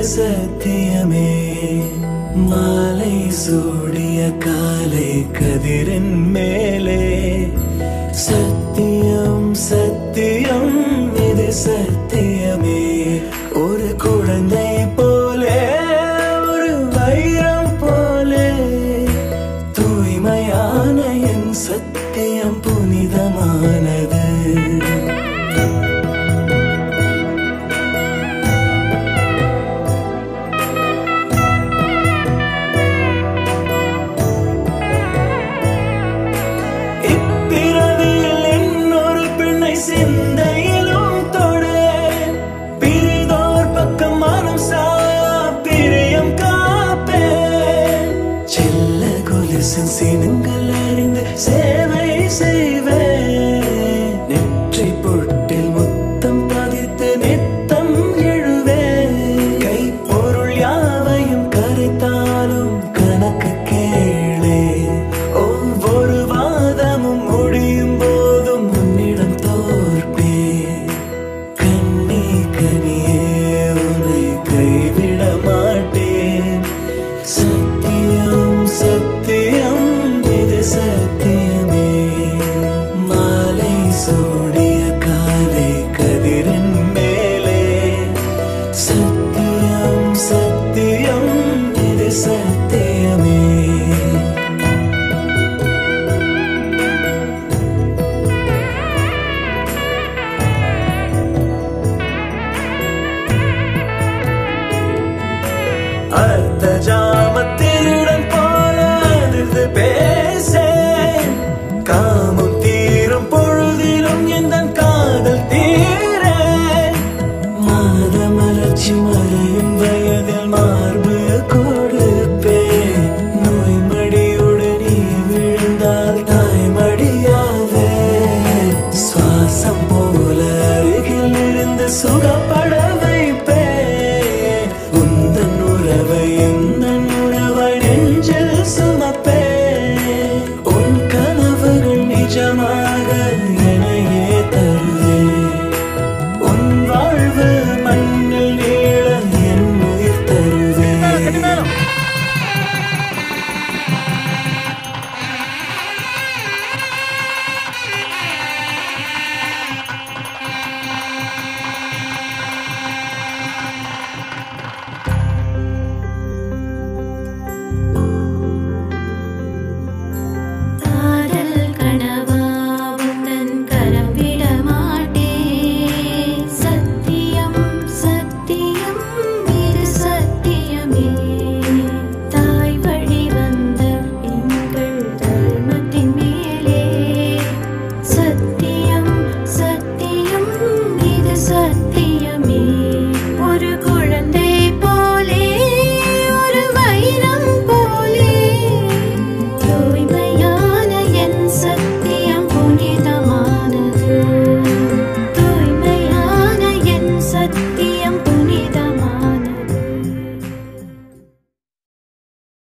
சத்தியமே மாலை சூடிய காலை கதிரின் மேலே சத்தியம் சத்தியம் இது சத்தியமே ஒரு குழந்தை போலே ஒரு வைரம் போலே தூய்மையான என் சத்தியம் புனிதமானது சிந்தையிலும் தொடு பிரிதோர் பக்கம் மனம் சாயா பிரியம் காப்பே செல்ல கொலுசின் சினங்கள் அறிந்து சேவை செய்வேன் நெற்றி பொட்டில் முத்தம் பதித்து நித்தம் எழுவேன் கை பொருள் யாவையும் கரைத்தாலும் கணக்கு கேளே ஒவ்வொரு வாதமும் முடியும் போதும் உன்னிடம் கைவிட மாட்டேன் சத்தியம் சத்தியம் இது சத்தியமே மாலை சூடிய காலை கதிரின் மேலே சத்தியம் சத்தியம் இது சத்தியமே அர்த்த ஜாமத்திருடன் போல அதிர்ந்து பேசேன் காமம் தீரும் பொழுதிலும் என் காதல் தீரே மாத மலர்ச்சி